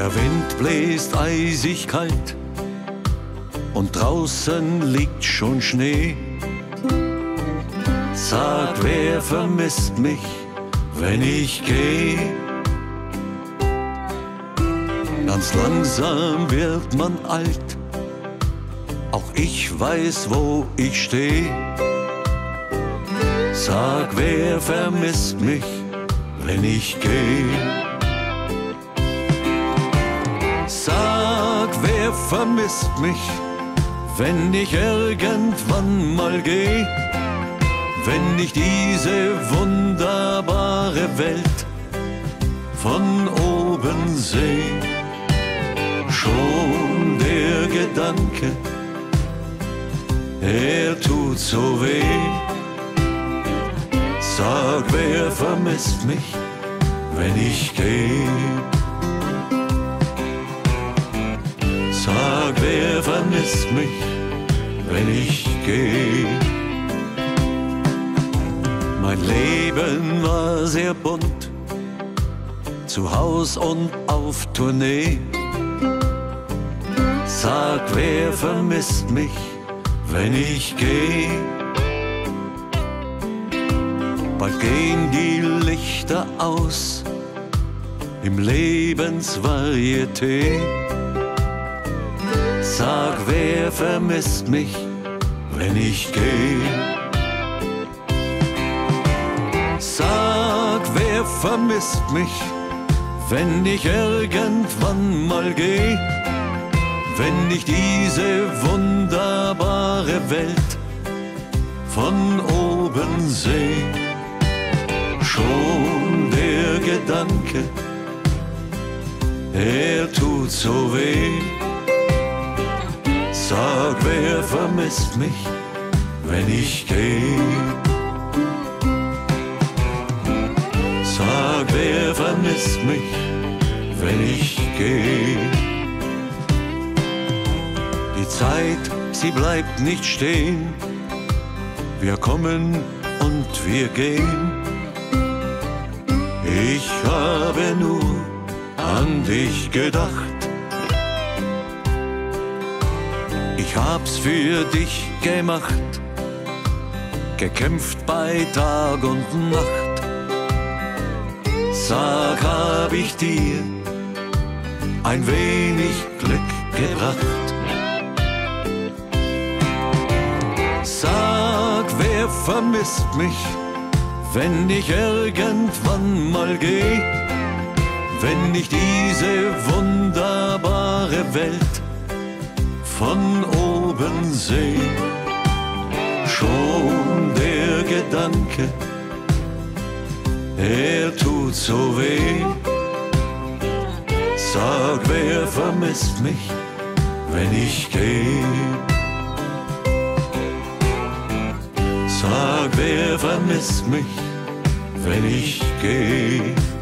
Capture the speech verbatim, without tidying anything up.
Der Wind bläst eisig kalt und draußen liegt schon Schnee. Sag, wer vermisst mich, wenn ich geh? Ganz langsam wird man alt, auch ich weiß, wo ich steh. Sag, wer vermisst mich, wenn ich geh? Sag, wer vermisst mich, wenn ich irgendwann mal geh? Wenn ich diese wunderbare Welt von oben seh. Schon der Gedanke, er tut so weh. Sag, wer vermisst mich, wenn ich geh? Sag, wer vermisst mich, wenn ich geh? Mein Leben war sehr bunt, zu Haus und auf Tournee. Sag, wer vermisst mich, wenn ich geh? Bald gehen die Lichter aus im Lebensvarieté. Sag, wer vermisst mich, wenn ich geh? Sag, wer vermisst mich, wenn ich irgendwann mal geh? Wenn ich diese wunderbare Welt von oben seh. Schon der Gedanke, er tut so weh. Sag, wer vermisst mich, wenn ich geh? Sag, wer vermisst mich, wenn ich geh? Die Zeit, sie bleibt nicht stehen. Wir kommen und wir gehen. Ich habe nur an dich gedacht. Ich hab's für dich gemacht, gekämpft bei Tag und Nacht. Sag, hab ich dir ein wenig Glück gebracht? Sag, wer vermisst mich, wenn ich irgendwann mal geh? Wenn ich diese wunderbare Welt von oben seh. Schon der Gedanke, er tut so weh. Sag, wer vermisst mich, wenn ich geh? Sag, wer vermisst mich, wenn ich geh?